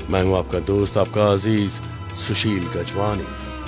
मैं हूं आपका दोस्त, आपका अजीज सुशील गजवानी।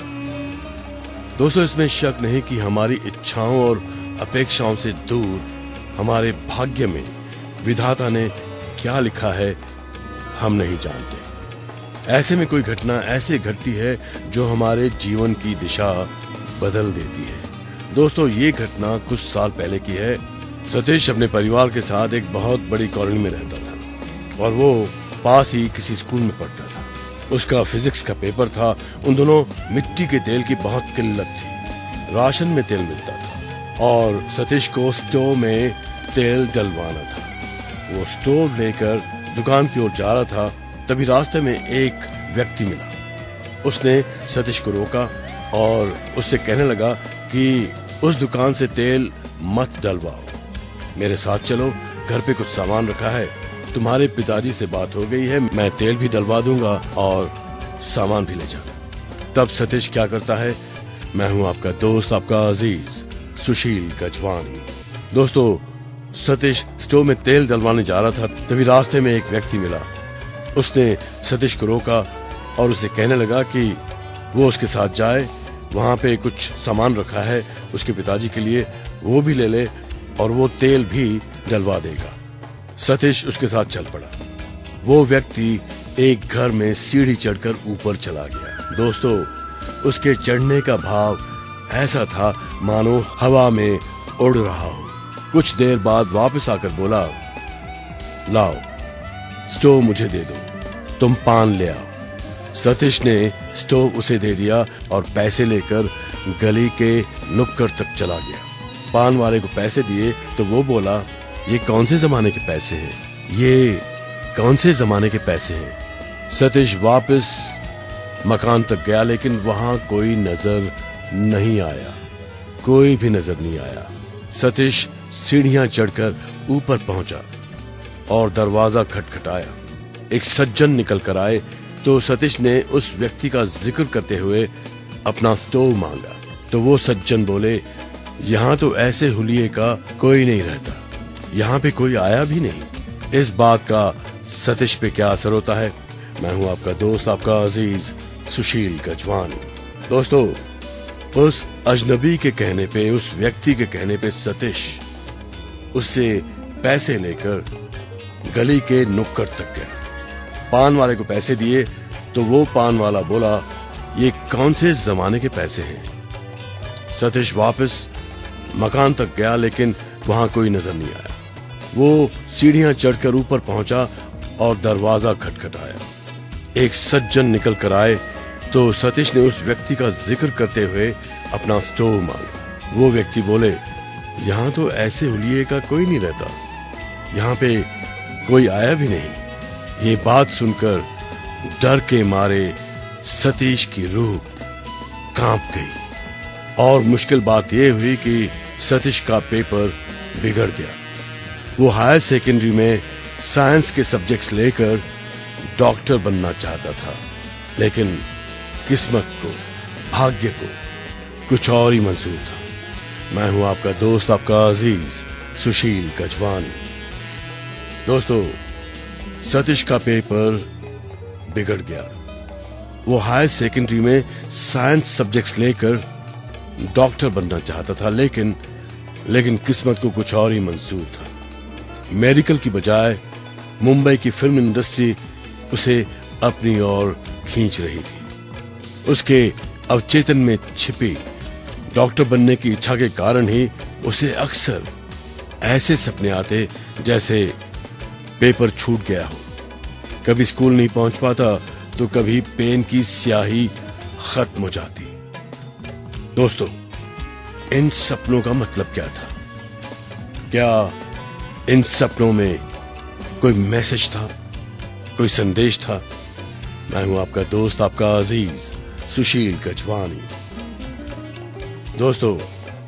दोस्तों, इसमें शक नहीं कि हमारी इच्छाओं और अपेक्षाओं से दूर हमारे भाग्य में विधाता ने क्या लिखा है हम नहीं जानते। ऐसे में कोई घटना ऐसे घटती है जो हमारे जीवन की दिशा बदल देती है। दोस्तों, ये घटना कुछ साल पहले की है। सतीश अपने परिवार के साथ एक बहुत बड़ी कॉलोनी में रहता था और वो पास ही किसी स्कूल में पढ़ता था। उसका फिजिक्स का पेपर था। उन दोनों मिट्टी के तेल की बहुत किल्लत थी। राशन में तेल मिलता था और सतीश को स्टोव में तेल डलवाना था। वो स्टोव लेकर दुकान की ओर जा रहा था, तभी रास्ते में एक व्यक्ति मिला। उसने सतीश को रोका और उससे कहने लगा कि उस दुकान से तेल मत डलवाओ, मेरे साथ चलो, घर पे कुछ सामान रखा है, तुम्हारे पिताजी से बात हो गई है, मैं तेल भी डलवा दूंगा और सामान भी ले जाना। तब सतीश क्या करता है? मैं हूं आपका दोस्त, आपका अजीज सुशील गजवानी। दोस्तों, सतीश स्टोव में तेल डलवाने जा रहा था, तभी रास्ते में एक व्यक्ति मिला। उसने सतीश को रोका और उसे कहने लगा कि वो उसके साथ जाए, वहां पे कुछ सामान रखा है उसके पिताजी के लिए, वो भी ले ले और वो तेल भी डलवा देगा। सतीश उसके साथ चल पड़ा। वो व्यक्ति एक घर में सीढ़ी चढ़कर ऊपर चला गया। दोस्तों, उसके चढ़ने का भाव ऐसा था मानो हवा में उड़ रहा हो। कुछ देर बाद वापस आकर बोला, लाओ स्टोव मुझे दे दो, तुम पान ले आओ। सतीश ने स्टोव उसे दे दिया और पैसे लेकर गली के नुक्कड़ तक चला गया। पान वाले को पैसे दिए तो वो बोला, ये कौन से जमाने के पैसे हैं? ये कौन से जमाने के पैसे हैं? सतीश वापस मकान तक गया, लेकिन वहां कोई नजर नहीं आया, कोई भी नजर नहीं आया। सतीश सीढ़ियां चढ़कर ऊपर पहुंचा और दरवाजा खटखटाया। एक सज्जन निकल कर आए तो सतीश ने उस व्यक्ति का जिक्र करते हुए अपना स्टोव मांगा। तो वो सज्जन बोले, यहाँ तो ऐसे हुलिये का कोई नहीं रहता, यहाँ पे कोई आया भी नहीं। इस बात का सतीश पे क्या असर होता है? मैं हूं आपका दोस्त, आपका अजीज सुशील गजवानी। दोस्तों, उस अजनबी के कहने पे, उस व्यक्ति के कहने पे सतीश उससे पैसे लेकर गली के नुक्कड़ तक गया। पान वाले को पैसे दिए तो वो पान वाला बोला, ये कौन से जमाने के पैसे हैं? सतीश वापस मकान तक गया, लेकिन वहां कोई नजर नहीं आया। वो सीढ़ियां चढ़कर ऊपर पहुंचा और दरवाजा खटखटाया। एक सज्जन निकल कर आए तो सतीश ने उस व्यक्ति का जिक्र करते हुए अपना स्टोव मांगा। वो व्यक्ति बोले, यहाँ तो ऐसे हुलिये का कोई नहीं रहता, यहाँ पे कोई आया भी नहीं। ये बात सुनकर डर के मारे सतीश की रूह कांप गई और मुश्किल बात यह हुई कि सतीश का पेपर बिगड़ गया। वो हायर सेकेंडरी में साइंस के सब्जेक्ट्स लेकर डॉक्टर बनना चाहता था, लेकिन किस्मत को, भाग्य को कुछ और ही मंजूर था। मैं हूं आपका दोस्त, आपका अजीज सुशील गजवानी। दोस्तों, सतीश का पेपर बिगड़ गया। वो हायर सेकेंडरी में साइंस सब्जेक्ट्स लेकर डॉक्टर बनना चाहता था, लेकिन किस्मत को कुछ और ही मंजूर था। मेडिकल की बजाय मुंबई की फिल्म इंडस्ट्री उसे अपनी ओर खींच रही थी। उसके अवचेतन में छिपी डॉक्टर बनने की इच्छा के कारण ही उसे अक्सर ऐसे सपने आते जैसे पेपर छूट गया हो। कभी स्कूल नहीं पहुंच पाता तो कभी पेन की स्याही खत्म हो जाती। दोस्तों, इन सपनों का मतलब क्या था? क्या इन सपनों में कोई मैसेज था, कोई संदेश था? मैं हूं आपका दोस्त, आपका अजीज सुशील गजवानी। दोस्तों,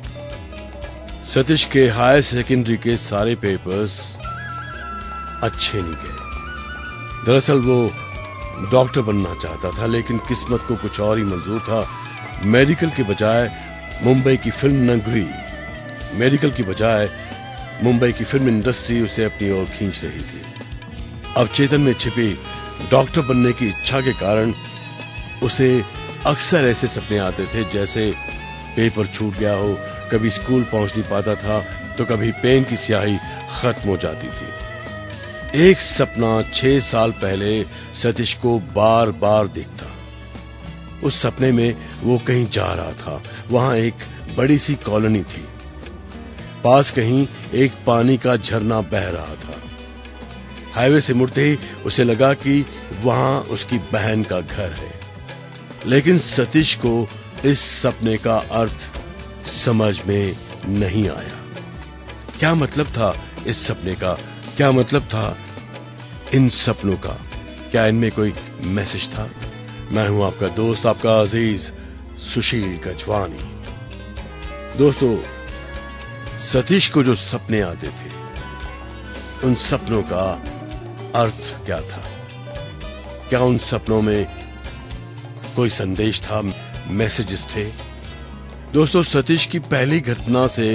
सतीश के हायर सेकेंडरी के सारे पेपर्स अच्छे नहीं गए। दरअसल वो डॉक्टर बनना चाहता था, लेकिन किस्मत को कुछ और ही मंजूर था। मेडिकल के बजाय मुंबई की फिल्म नगरी, मेडिकल की बजाय मुंबई की फिल्म इंडस्ट्री उसे अपनी ओर खींच रही थी। अवचेतन में छिपी डॉक्टर बनने की इच्छा के कारण उसे अक्सर ऐसे सपने आते थे जैसे पेपर छूट गया हो, कभी स्कूल पहुंच नहीं पाता था तो कभी पेन की स्याही खत्म हो जाती थी। एक सपना 6 साल पहले सतीश को बार बार दिखता। उस सपने में वो कहीं जा रहा था। वहां एक बड़ी सी कॉलोनी थी। पास कहीं एक पानी का झरना बह रहा था। हाईवे से मुड़ते ही उसे लगा कि वहां उसकी बहन का घर है। लेकिन सतीश को इस सपने का अर्थ समझ में नहीं आया। क्या मतलब था इस सपने का? क्या मतलब था इन सपनों का? क्या इनमें कोई मैसेज था? मैं हूं आपका दोस्त, आपका अजीज सुशील गजवानी। दोस्तों, सतीश को जो सपने आते थे उन सपनों का अर्थ क्या था? क्या उन सपनों में कोई संदेश था, मैसेजेस थे? दोस्तों, सतीश की पहली घटना से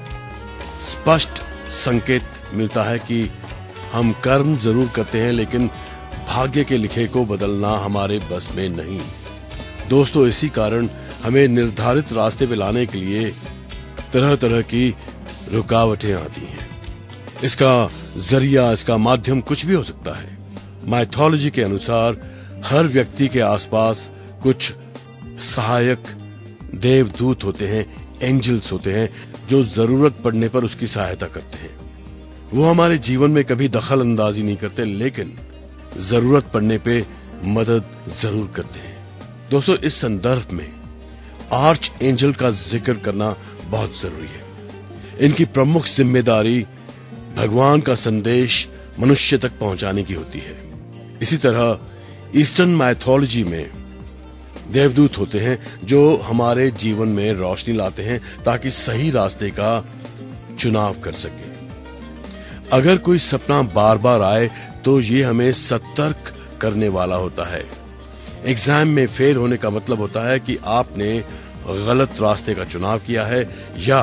स्पष्ट संकेत मिलता है कि हम कर्म जरूर करते हैं लेकिन भाग्य के लिखे को बदलना हमारे बस में नहीं। दोस्तों, इसी कारण हमें निर्धारित रास्ते पे लाने के लिए तरह तरह की रुकावटें आती हैं। इसका जरिया, इसका माध्यम कुछ भी हो सकता है। माइथोलॉजी के अनुसार हर व्यक्ति के आसपास कुछ सहायक देवदूत होते हैं, एंजल्स होते हैं, जो जरूरत पड़ने पर उसकी सहायता करते हैं। वो हमारे जीवन में कभी दखल अंदाजी नहीं करते लेकिन जरूरत पड़ने पे मदद जरूर करते हैं। दोस्तों, इस संदर्भ में आर्च एंजल का जिक्र करना बहुत जरूरी है। इनकी प्रमुख जिम्मेदारी भगवान का संदेश मनुष्य तक पहुंचाने की होती है। इसी तरह ईस्टर्न माइथोलॉजी में देवदूत होते हैं जो हमारे जीवन में रोशनी लाते हैं ताकि सही रास्ते का चुनाव कर सके। अगर कोई सपना बार बार आए तो ये हमें सतर्क करने वाला होता है। एग्जाम में फेल होने का मतलब होता है कि आपने गलत रास्ते का चुनाव किया है या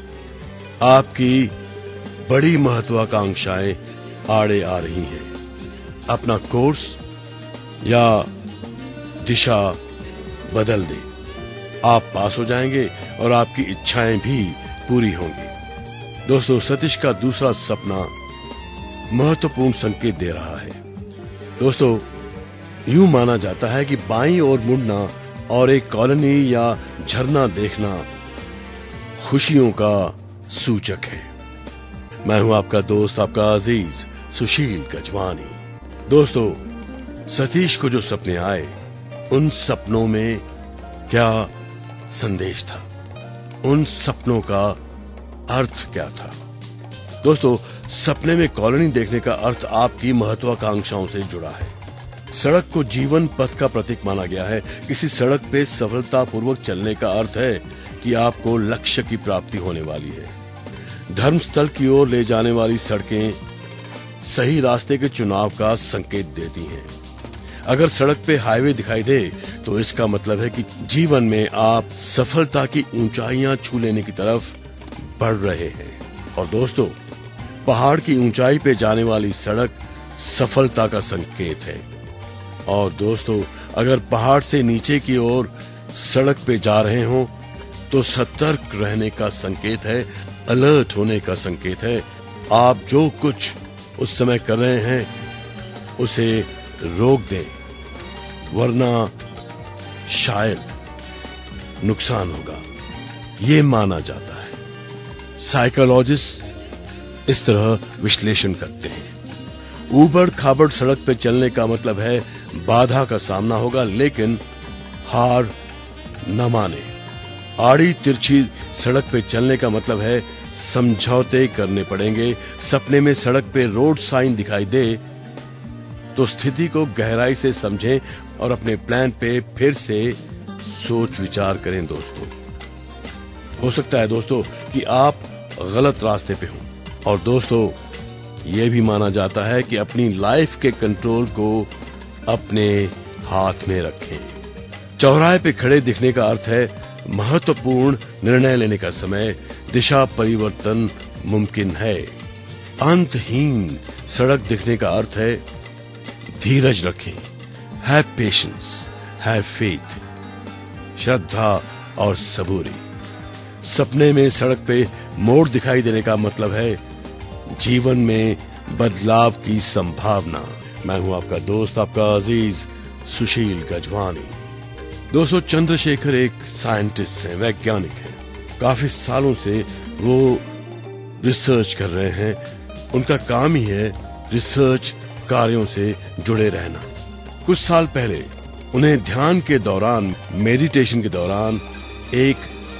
आपकी बड़ी महत्वाकांक्षाएं आड़े आ रही हैं। अपना कोर्स या दिशा बदल दे, आप पास हो जाएंगे और आपकी इच्छाएं भी पूरी होंगी। दोस्तों, सतीश का दूसरा सपना महत्वपूर्ण संकेत दे रहा है। दोस्तों, यूं माना जाता है कि बाईं ओर मुड़ना और एक कॉलोनी या झरना देखना खुशियों का सूचक है। मैं हूं आपका दोस्त, आपका अजीज सुशील गजवानी। दोस्तों, सतीश को जो सपने आए उन सपनों में क्या संदेश था? उन सपनों का अर्थ क्या था? दोस्तों, सपने में कॉलोनी देखने का अर्थ आपकी महत्वाकांक्षाओं से जुड़ा है। सड़क को जीवन पथ का प्रतीक माना गया है। किसी सड़क पे सफलतापूर्वक चलने का अर्थ है कि आपको लक्ष्य की प्राप्ति होने वाली है। धर्मस्थल की ओर ले जाने वाली सड़कें सही रास्ते के चुनाव का संकेत देती हैं। अगर सड़क पे हाईवे दिखाई दे तो इसका मतलब है कि जीवन में आप सफलता की ऊंचाइयां छू लेने की तरफ बढ़ रहे हैं। और दोस्तों, पहाड़ की ऊंचाई पे जाने वाली सड़क सफलता का संकेत है। और दोस्तों, अगर पहाड़ से नीचे की ओर सड़क पे जा रहे हो तो सतर्क रहने का संकेत है, अलर्ट होने का संकेत है। आप जो कुछ उस समय कर रहे हैं उसे रोक दें, वरना शायद नुकसान होगा, ये माना जाता है। साइकोलॉजिस्ट इस तरह विश्लेषण करते हैं। ऊबड़ खाबड़ सड़क पर चलने का मतलब है बाधा का सामना होगा, लेकिन हार न माने। आड़ी तिरछी सड़क पे चलने का मतलब है समझौते करने पड़ेंगे। सपने में सड़क पे रोड साइन दिखाई दे तो स्थिति को गहराई से समझें और अपने प्लान पे फिर से सोच विचार करें। दोस्तों, हो सकता है दोस्तों कि आप गलत रास्ते पे हों। और दोस्तों, ये भी माना जाता है कि अपनी लाइफ के कंट्रोल को अपने हाथ में रखें। चौराहे पे खड़े दिखने का अर्थ है महत्वपूर्ण निर्णय लेने का समय, दिशा परिवर्तन मुमकिन है। अंतहीन सड़क दिखने का अर्थ है धीरज रखें, हैव पेशेंस, हैव फेथ, श्रद्धा और सबूरी। सपने में सड़क पे मोड़ दिखाई देने का मतलब है जीवन में बदलाव की संभावना। मैं हूं आपका दोस्त, आपका अजीज सुशील गजवानी। दोस्तों, चंद्रशेखर एक साइंटिस्ट हैं, वैज्ञानिक हैं। काफी सालों से वो रिसर्च कर रहे हैं। उनका काम ही है रिसर्च कार्यों से जुड़े रहना। कुछ साल पहले उन्हें ध्यान के दौरान, मेडिटेशन के दौरान एक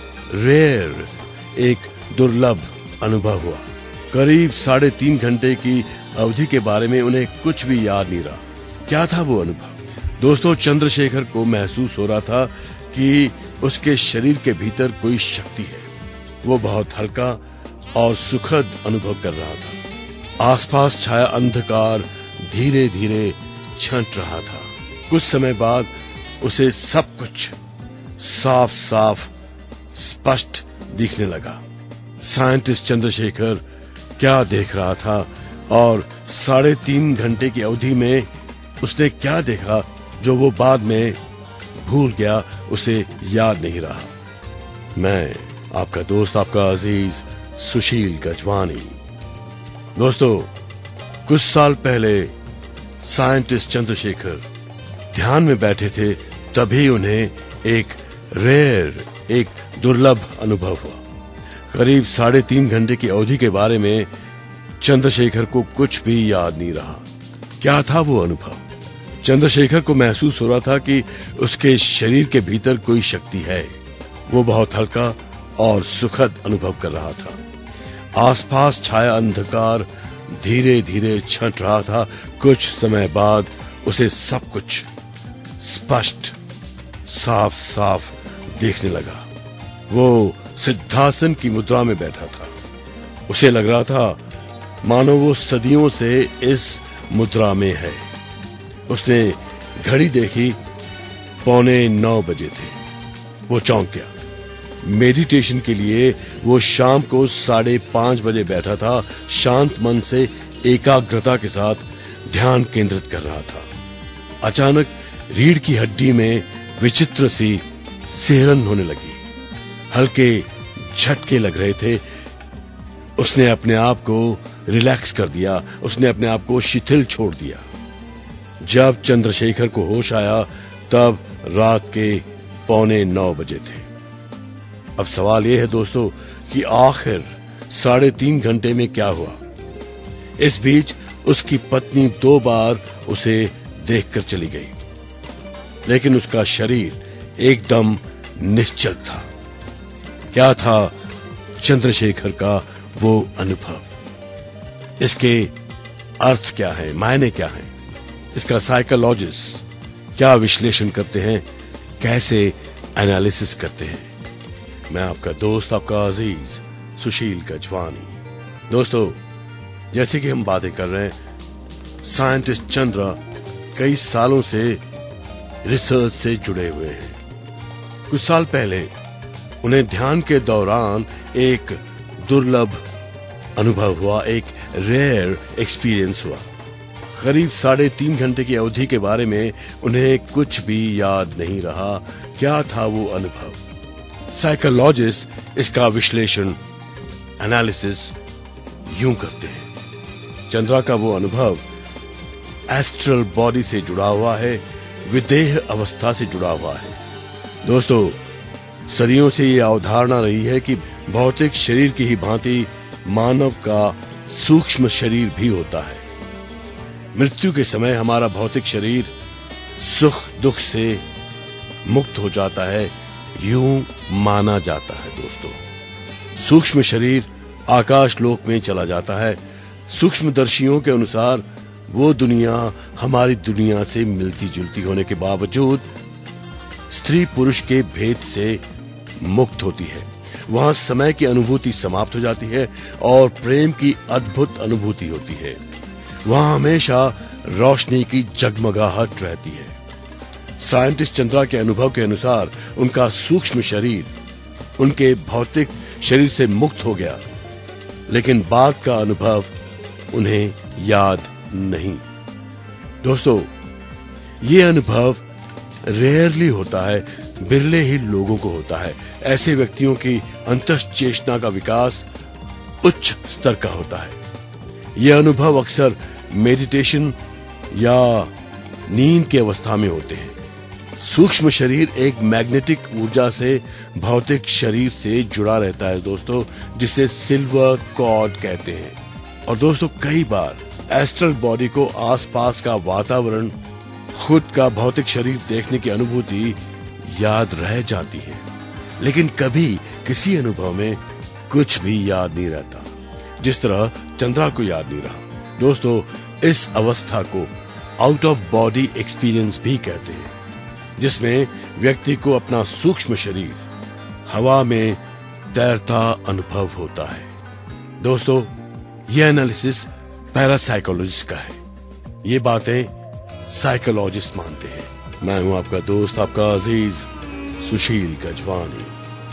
दुर्लभ अनुभव हुआ। करीब 3.5 घंटे की अवधि के बारे में उन्हें कुछ भी याद नहीं रहा। क्या था वो अनुभव? दोस्तों, चंद्रशेखर को महसूस हो रहा था कि उसके शरीर के भीतर कोई शक्ति है। वो बहुत हल्का और सुखद अनुभव कर रहा था। आसपास छाया अंधकार धीरे धीरे छंट रहा था। कुछ समय बाद उसे सब कुछ साफ साफ स्पष्ट दिखने लगा। साइंटिस्ट चंद्रशेखर क्या देख रहा था और 3.5 घंटे की अवधि में उसने क्या देखा जो वो बाद में भूल गया, उसे याद नहीं रहा। मैं आपका दोस्त, आपका अजीज सुशील गजवानी। दोस्तों, कुछ साल पहले साइंटिस्ट चंद्रशेखर ध्यान में बैठे थे, तभी उन्हें एक दुर्लभ अनुभव हुआ। करीब 3.5 घंटे की अवधि के बारे में चंद्रशेखर को कुछ भी याद नहीं रहा। क्या था वो अनुभव? चंद्रशेखर को महसूस हो रहा था कि उसके शरीर के भीतर कोई शक्ति है। वो बहुत हल्का और सुखद अनुभव कर रहा था। आसपास छाया अंधकार धीरे धीरे छंट रहा था। कुछ समय बाद उसे सब कुछ स्पष्ट साफ साफ देखने लगा। वो सिद्धासन की मुद्रा में बैठा था। उसे लग रहा था मानो वो सदियों से इस मुद्रा में है। उसने घड़ी देखी, 8:45 बजे थे। वो चौंक गया। मेडिटेशन के लिए वो शाम को 5:30 बजे बैठा था। शांत मन से एकाग्रता के साथ ध्यान केंद्रित कर रहा था। अचानक रीढ़ की हड्डी में विचित्र सी सिहरन होने लगी। हल्के झटके लग रहे थे। उसने अपने आप को रिलैक्स कर दिया। उसने अपने आप को शिथिल छोड़ दिया। जब चंद्रशेखर को होश आया तब रात के 8:45 बजे थे। अब सवाल यह है दोस्तों कि आखिर 3.5 घंटे में क्या हुआ? इस बीच उसकी पत्नी 2 बार उसे देखकर चली गई, लेकिन उसका शरीर एकदम निश्चल था। क्या था चंद्रशेखर का वो अनुभव? इसके अर्थ क्या है, मायने क्या है? इसका साइकोलॉजिस्ट क्या विश्लेषण करते हैं, कैसे एनालिसिस करते हैं? मैं आपका दोस्त, आपका अजीज सुशील गजवानी। दोस्तों, जैसे कि हम बातें कर रहे हैं, साइंटिस्ट चंद्र कई सालों से रिसर्च से जुड़े हुए हैं। कुछ साल पहले उन्हें ध्यान के दौरान एक दुर्लभ अनुभव हुआ, एक रेयर एक्सपीरियंस हुआ। करीब 3.5 घंटे की अवधि के बारे में उन्हें कुछ भी याद नहीं रहा। क्या था वो अनुभव? साइकोलॉजिस्ट इसका विश्लेषण, एनालिसिस यूं करते हैं। चंद्रा का वो अनुभव एस्ट्रल बॉडी से जुड़ा हुआ है, विदेह अवस्था से जुड़ा हुआ है। दोस्तों, सदियों से ये अवधारणा रही है कि भौतिक शरीर की ही भांति मानव का सूक्ष्म शरीर भी होता है। मृत्यु के समय हमारा भौतिक शरीर सुख दुख से मुक्त हो जाता है, यूं माना जाता है। दोस्तों, सूक्ष्म शरीर आकाश लोक में चला जाता है। सूक्ष्मदर्शियों के अनुसार वो दुनिया हमारी दुनिया से मिलती जुलती होने के बावजूद स्त्री पुरुष के भेद से मुक्त होती है। वहां समय की अनुभूति समाप्त हो जाती है और प्रेम की अद्भुत अनुभूति होती है। वहां हमेशा रोशनी की जगमगाहट रहती है। साइंटिस्ट चंद्रा के अनुभव के अनुसार उनका सूक्ष्म शरीर उनके भौतिक शरीर से मुक्त हो गया, लेकिन बाद का अनुभव उन्हें याद नहीं। दोस्तों, ये अनुभव रेयरली होता है, बिरले ही लोगों को होता है। ऐसे व्यक्तियों की अंतःचेतना का विकास उच्च स्तर का होता है। यह अनुभव अक्सर मेडिटेशन या नींद की अवस्था में होते हैं। सूक्ष्म शरीर एक मैग्नेटिक ऊर्जा से भौतिक शरीर से जुड़ा रहता है दोस्तों, जिसे सिल्वर कॉर्ड कहते हैं। और दोस्तों, कई बार एस्ट्रल बॉडी को आसपास का वातावरण, खुद का भौतिक शरीर देखने की अनुभूति याद रह जाती है, लेकिन कभी किसी अनुभव में कुछ भी याद नहीं रहता, जिस तरह चंद्रा को याद नहीं रहा। दोस्तों, इस अवस्था को आउट ऑफ बॉडी एक्सपीरियंस भी कहते हैं, जिसमें व्यक्ति को अपना सूक्ष्म शरीर हवा में तैरता अनुभव होता है। दोस्तों, यह एनालिसिस पैरासाइकोलॉजिस्ट का है। ये बातें साइकोलॉजिस्ट मानते हैं। मैं हूं आपका दोस्त, आपका अजीज सुशील गजवानी।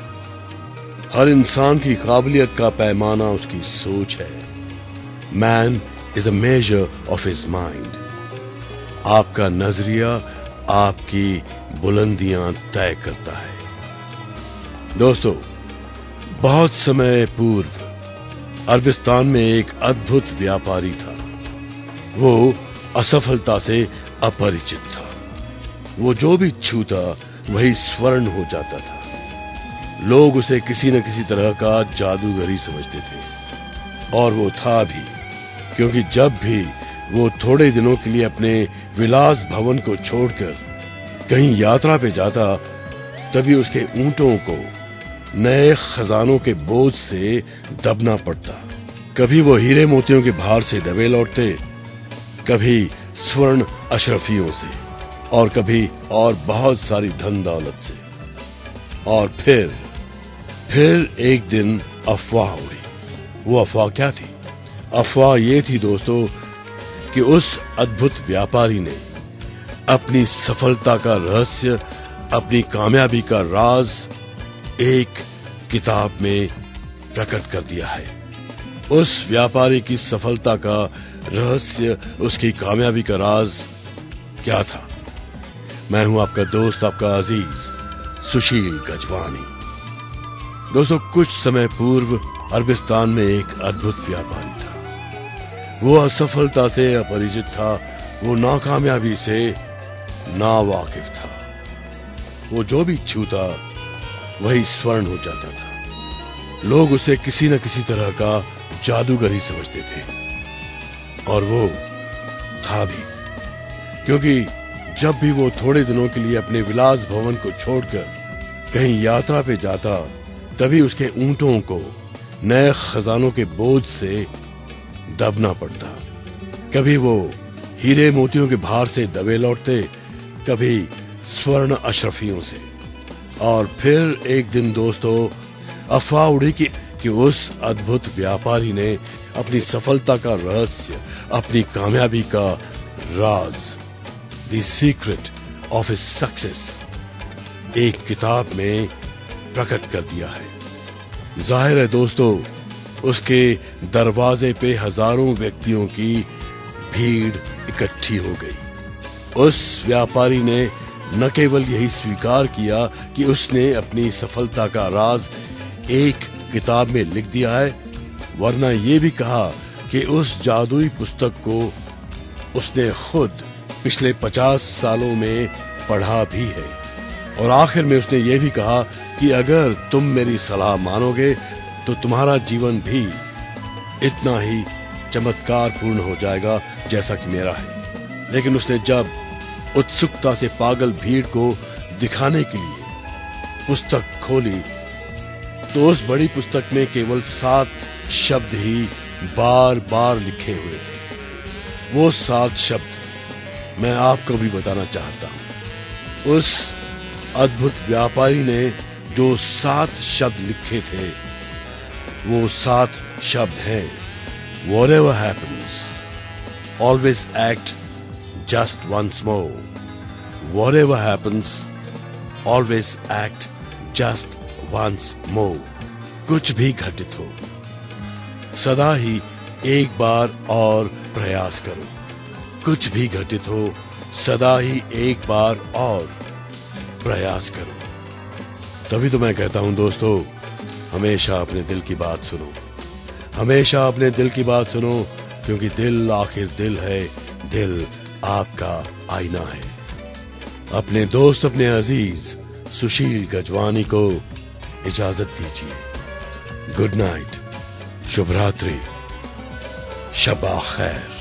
हर इंसान की काबिलियत का पैमाना उसकी सोच है। Man is a measure of his mind. आपका नजरिया आपकी बुलंदियां तय करता है। दोस्तों, बहुत समय पूर्व अरबिस्तान में एक अद्भुत व्यापारी था। वो असफलता से अपरिचित था। वो जो भी छूता वही स्वर्ण हो जाता था। लोग उसे किसी न किसी तरह का जादूगर ही समझते थे, और वो था भी, क्योंकि जब भी वो थोड़े दिनों के लिए अपने विलास भवन को छोड़कर कहीं यात्रा पे जाता, तभी उसके ऊंटों को नए खजानों के बोझ से दबना पड़ता। कभी वो हीरे मोतियों के भार से दबे लौटते, कभी स्वर्ण अशरफियों से, और कभी और बहुत सारी धन दौलत से। और फिर एक दिन अफवाह उड़ी। वो अफवाह क्या थी? अफवाह ये थी दोस्तों कि उस अद्भुत व्यापारी ने अपनी सफलता का रहस्य, अपनी कामयाबी का राज एक किताब में प्रकट कर दिया है। उस व्यापारी की सफलता का रहस्य, उसकी कामयाबी का राज क्या था? मैं हूं आपका दोस्त, आपका अजीज सुशील गजवानी। दोस्तों, कुछ समय पूर्व अरबिस्तान में एक अद्भुत व्यापारी था। वो असफलता से अपरिचित था। वो नाकामयाबी से नावाकिफ था। वो जो भी छूता वही स्वर्ण हो जाता था। लोग उसे किसी न किसी तरह का जादूगर ही समझते थे, और वो था भी, क्योंकि जब भी वो थोड़े दिनों के लिए अपने विलास भवन को छोड़कर कहीं यात्रा पे जाता, तभी उसके ऊंटों को नए खजानों के बोझ से दबना पड़ता। कभी वो हीरे मोतियों के भार से दबे लौटते, कभी स्वर्ण अशरफियों से। और फिर एक दिन दोस्तों अफवाह उड़ी कि उस अद्भुत व्यापारी ने अपनी सफलता का रहस्य, अपनी कामयाबी का राज, the secret of his success, एक किताब में प्रकट कर दिया है। जाहिर है दोस्तों, उसके दरवाजे पे हजारों व्यक्तियों की भीड़ इकट्ठी हो गई। उस व्यापारी ने न केवल यही स्वीकार किया कि उसने अपनी सफलता का राज एक किताब में लिख दिया है, वरना ये भी कहा कि उस जादुई पुस्तक को उसने खुद पिछले 50 सालों में पढ़ा भी है। और आखिर में उसने ये भी कहा कि अगर तुम मेरी सलाह मानोगे तो तुम्हारा जीवन भी इतना ही चमत्कारपूर्ण हो जाएगा जैसा कि मेरा है। लेकिन उसने जब उत्सुकता से पागल भीड़ को दिखाने के लिए पुस्तक खोली, तो उस बड़ी पुस्तक में केवल 7 शब्द ही बार बार लिखे हुए थे। वो 7 शब्द मैं आपको भी बताना चाहता हूं। उस अद्भुत व्यापारी ने जो 7 शब्द लिखे थे, वो 7 शब्द हैं: Whatever happens, always act just once more. Whatever happens, always act just once more. कुछ भी घटित हो, सदा ही एक बार और प्रयास करो। कुछ भी घटित हो, सदा ही एक बार और प्रयास करो। तभी तो मैं कहता हूं दोस्तों, हमेशा अपने दिल की बात सुनो, हमेशा अपने दिल की बात सुनो, क्योंकि दिल आखिर दिल है, दिल आपका आईना है। अपने दोस्त, अपने अजीज सुशील गजवानी को इजाजत दीजिए। गुड नाइट, शुभ रात्रि, शबा खैर।